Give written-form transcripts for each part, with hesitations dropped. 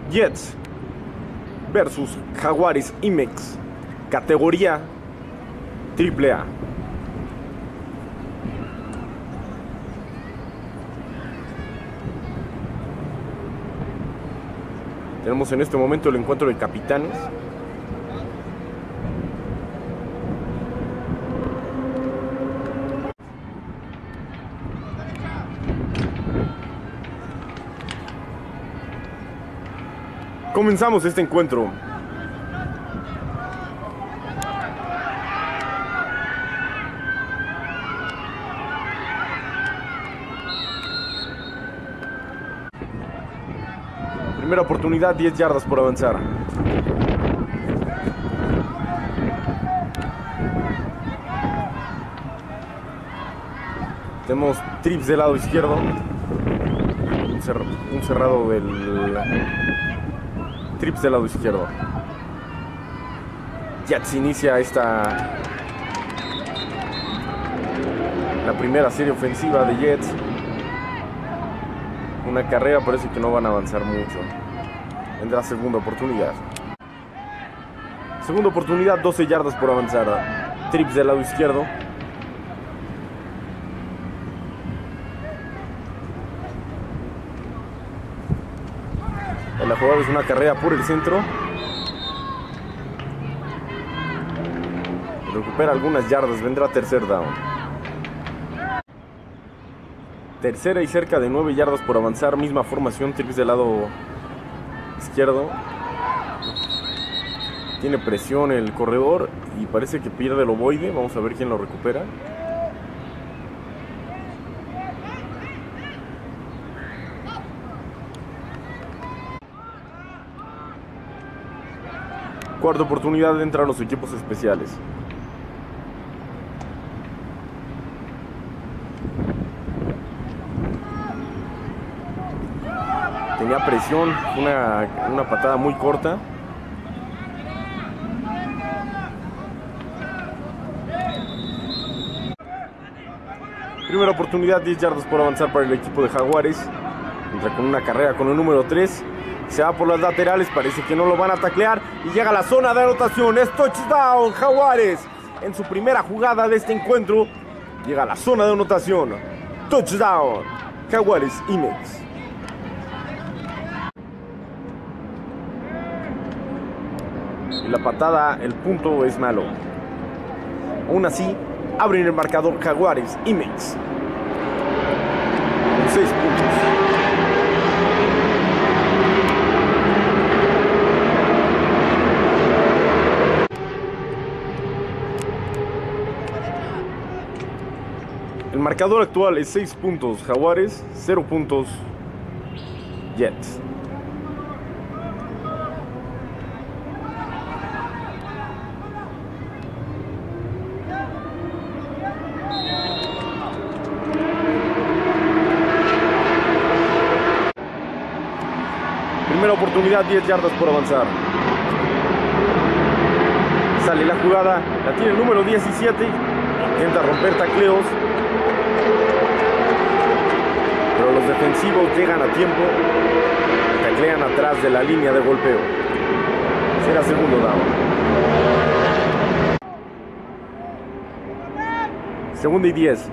Jets versus Jaguares IMEX, categoría AAA. Tenemos en este momento el encuentro de capitanes. Comenzamos este encuentro. Primera oportunidad, 10 yardas por avanzar. Tenemos trips del lado izquierdo. Un cerrado del trips del lado izquierdo. Jets inicia la primera serie ofensiva de Jets. Una carrera, parece que no van a avanzar mucho. Vendrá segunda oportunidad. Segunda oportunidad, 12 yardas por avanzar. Trips del lado izquierdo. La jugada es una carrera por el centro. Recupera algunas yardas, vendrá tercer down. Tercera y cerca de 9 yardas por avanzar, misma formación, trips del lado izquierdo. Tiene presión el corredor y parece que pierde el ovoide. Vamos a ver quién lo recupera. Cuarta oportunidad, entran los equipos especiales. Tenía presión, una patada muy corta. Primera oportunidad, 10 yardas por avanzar para el equipo de Jaguares. Entra con una carrera con el número 3. Se va por las laterales, parece que no lo van a taclear. Y llega a la zona de anotación. Es touchdown, Jaguares. En su primera jugada de este encuentro, llega a la zona de anotación. Touchdown, Jaguares IMEX. Y la patada, el punto es malo. Aún así, abren el marcador Jaguares IMEX. Con 6 puntos. El marcador actual es 6 puntos Jaguares, 0 puntos Jets. Primera oportunidad, 10 yardas por avanzar. Sale la jugada, la tiene el número 17. Intenta romper tacleos, pero los defensivos llegan a tiempo y taclean atrás de la línea de golpeo. Será segundo down. Segunda y 10.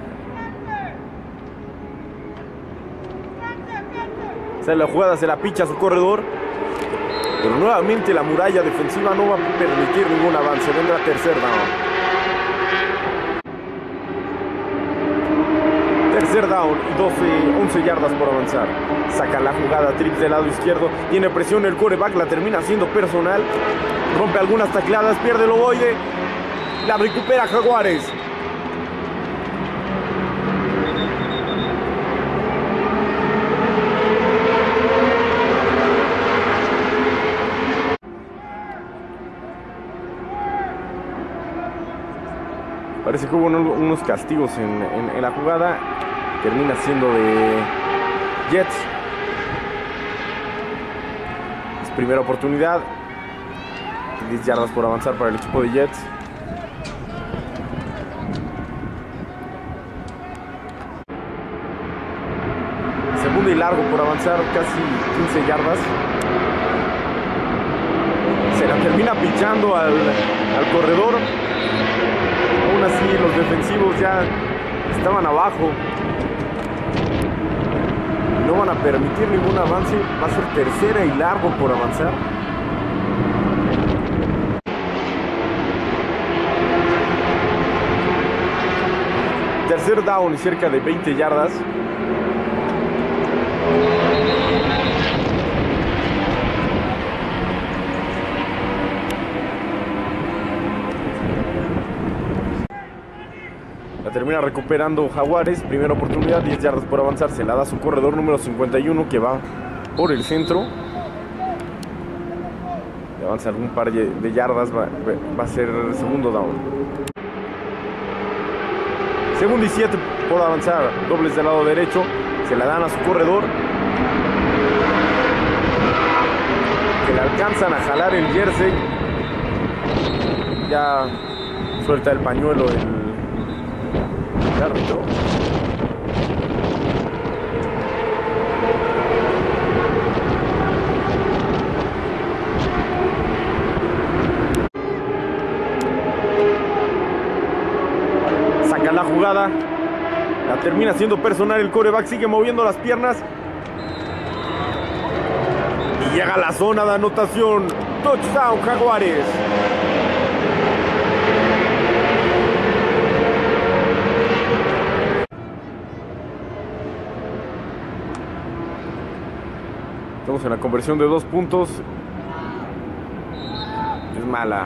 Sale la jugada, se la picha a su corredor, pero nuevamente la muralla defensiva no va a permitir ningún avance. Vendrá tercer down. Tercer down y 11 yardas por avanzar. Saca la jugada, trips del lado izquierdo. Tiene presión el quarterback, la termina haciendo personal. Rompe algunas tacleadas, pierde el ovoide. La recupera Jaguares. Parece que hubo unos castigos en la jugada. Termina siendo de Jets. Es primera oportunidad. 10 yardas por avanzar para el equipo de Jets. Segundo y largo por avanzar, casi 15 yardas. Se la termina pichando al corredor. Aún así los defensivos ya estaban abajo. No van a permitir ningún avance. Va a ser tercera y largo por avanzar. Tercer down y cerca de 20 yardas. La termina recuperando Jaguares. Primera oportunidad, 10 yardas por avanzar. Se la da a su corredor número 51 que va por el centro. Le avanza algún par de yardas. Va a ser segundo down. Segundo y 7 por avanzar. Dobles del lado derecho. Se la dan a su corredor. Que le alcanzan a jalar el jersey. Ya suelta el pañuelo el árbitro. Saca la jugada. La termina siendo personal el quarterback. Sigue moviendo las piernas. Y llega a la zona de anotación. Touchdown Jaguares. Estamos en la conversión de 2 puntos. Es mala.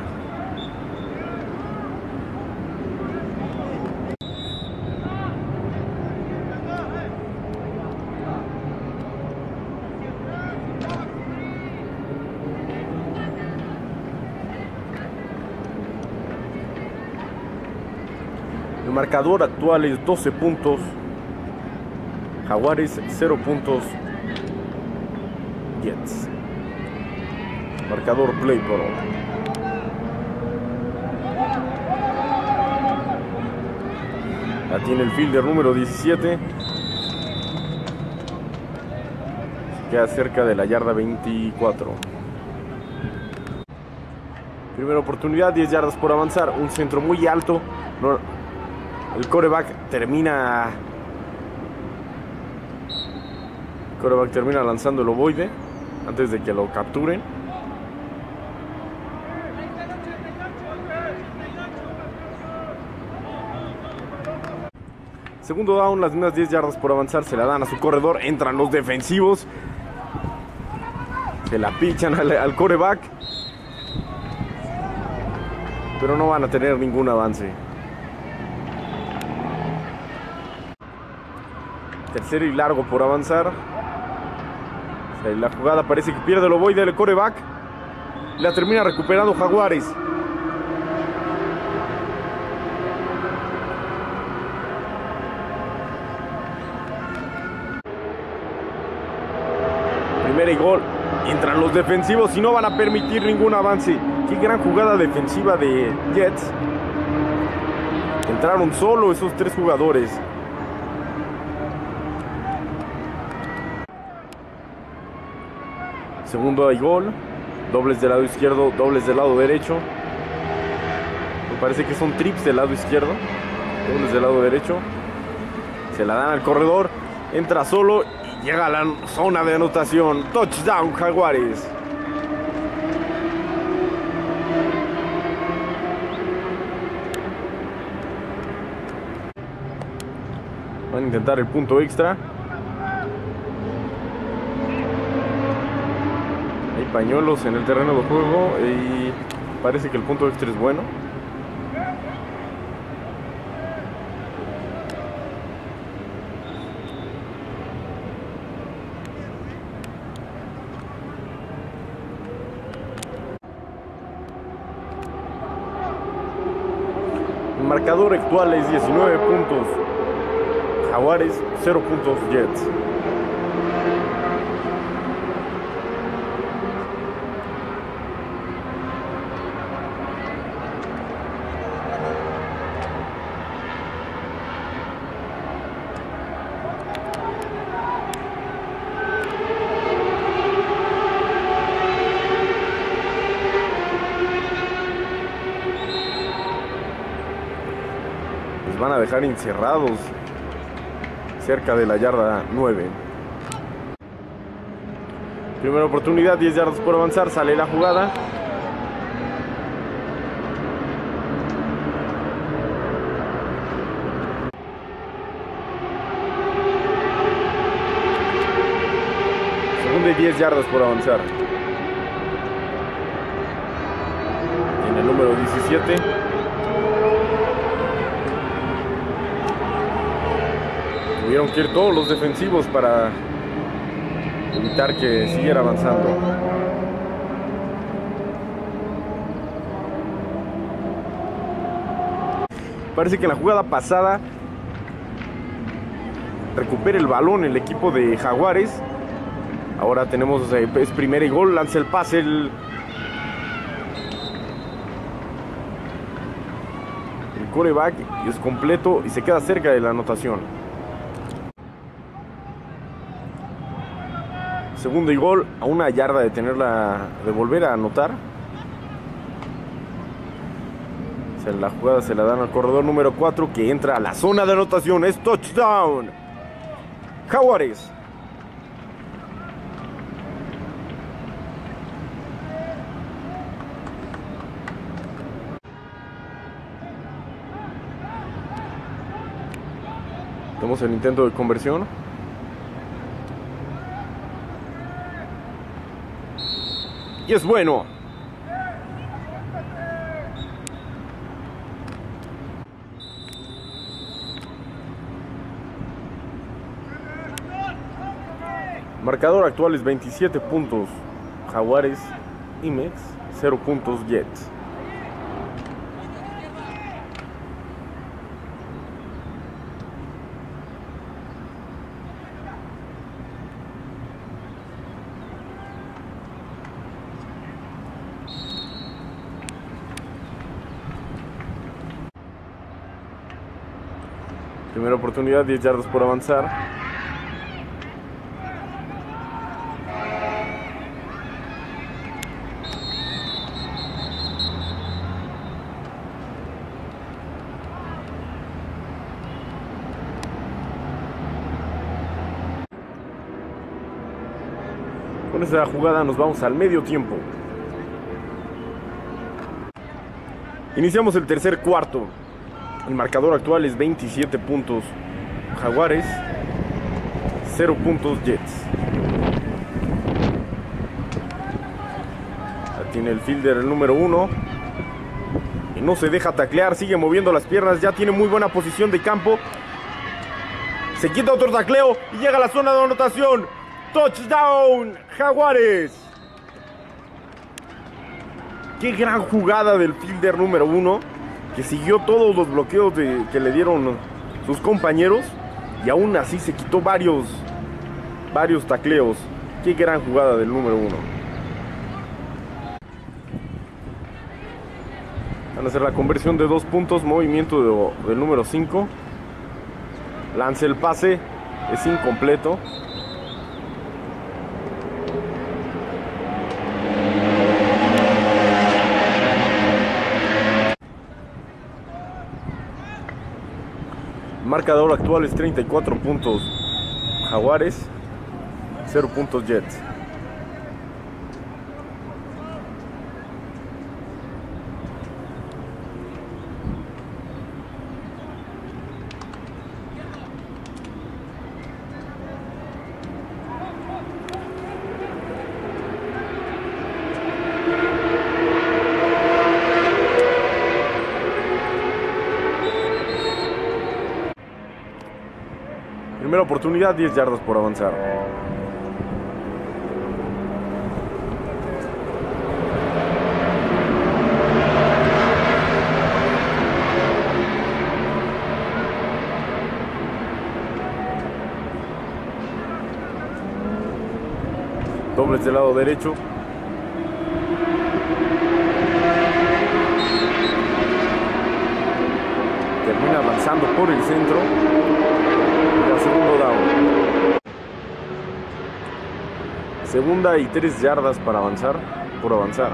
El marcador actual es 12 puntos. Jaguares 0 puntos. Jets. Marcador play por ahora. La tiene el fielder número 17. Queda cerca de la yarda 24. Primera oportunidad, 10 yardas por avanzar. Un centro muy alto. El quarterback termina lanzando el ovoide antes de que lo capturen. Segundo down, las mismas 10 yardas por avanzar. Se la dan a su corredor. Entran los defensivos. Se la pichan al quarterback. Pero no van a tener ningún avance. Tercero y largo por avanzar. La jugada parece que pierde el ovoide del quarterback. La termina recuperando Jaguares. Primera y gol. Entran los defensivos y no van a permitir ningún avance. Qué gran jugada defensiva de Jets. Entraron solo esos 3 jugadores. Segundo y gol. Dobles del lado izquierdo, dobles del lado derecho. Me parece que son trips del lado izquierdo. Dobles del lado derecho. Se la dan al corredor. Entra solo y llega a la zona de anotación. Touchdown Jaguares. Van a intentar el punto extra. Hay pañuelos en el terreno de juego y parece que el punto extra es bueno. El marcador actual es 19 puntos. Jaguares, 0 puntos Jets. van a dejar encerrados cerca de la yarda 9. Primera oportunidad, 10 yardas por avanzar, sale la jugada. Segunda y 10 yardas por avanzar. En el número 17. Tuvieron que ir todos los defensivos para evitar que siguiera avanzando. Parece que en la jugada pasada recupera el balón el equipo de Jaguares. Ahora tenemos, es primera y gol, lanza el pase el quarterback y es completo y se queda cerca de la anotación. Segundo y gol, a una yarda de de volver a anotar. La jugada se la dan al corredor número 4 que entra a la zona de anotación. Es touchdown. Jaguares. Tenemos el intento de conversión. Y es bueno. Marcador actual es 27 puntos Jaguares y Mets, 0 puntos Jets. Primera oportunidad, 10 yardas por avanzar. Con esta jugada nos vamos al medio tiempo. Iniciamos el tercer cuarto. El marcador actual es 27 puntos Jaguares, 0 puntos Jets. Ya tiene el fielder el número 1 y no se deja taclear, sigue moviendo las piernas, ya tiene muy buena posición de campo. Se quita otro tacleo y llega a la zona de anotación. Touchdown Jaguares. Qué gran jugada del fielder número 1, que siguió todos los bloqueos que le dieron sus compañeros y aún así se quitó varios tacleos. Qué gran jugada del número 1. Van a hacer la conversión de 2 puntos, movimiento del número 5. Lanza el pase, es incompleto. Marcador actual es 34 puntos Jaguares, 0 puntos Jets. Primera oportunidad, 10 yardas por avanzar. Dobles del lado derecho. Termina avanzando por el centro. Segundo down. Segunda y 3 yardas para avanzar, por avanzar.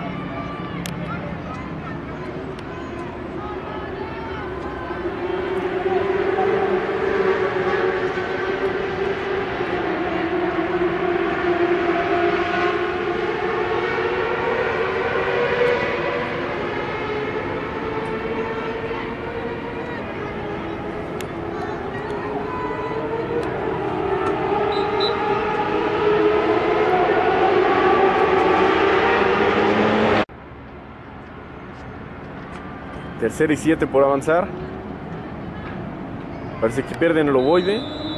Tercera y 7 por avanzar. Parece que pierden el ovoide.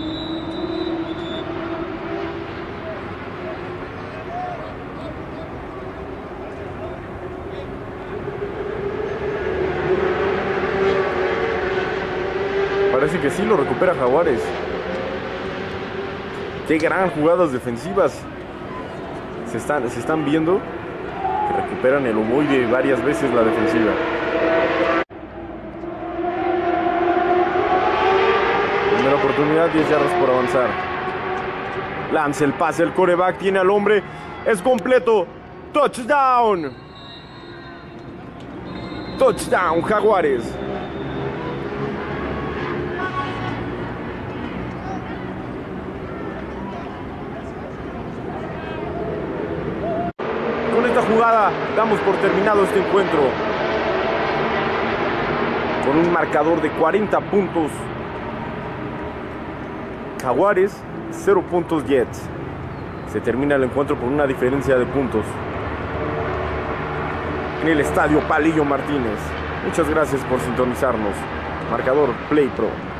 Parece que sí lo recupera Jaguares. Qué gran jugadas defensivas se están viendo, que recuperan el ovoide varias veces la defensiva. Primera oportunidad, 10 yardas por avanzar. Lanza el pase, el quarterback tiene al hombre, es completo. Touchdown. Touchdown, Jaguares. Con esta jugada damos por terminado este encuentro. Con un marcador de 40 puntos. Jaguares, 0 puntos Jets. Se termina el encuentro por una diferencia de puntos. En el estadio Palillo Martínez. Muchas gracias por sintonizarnos. Marcador Play Pro.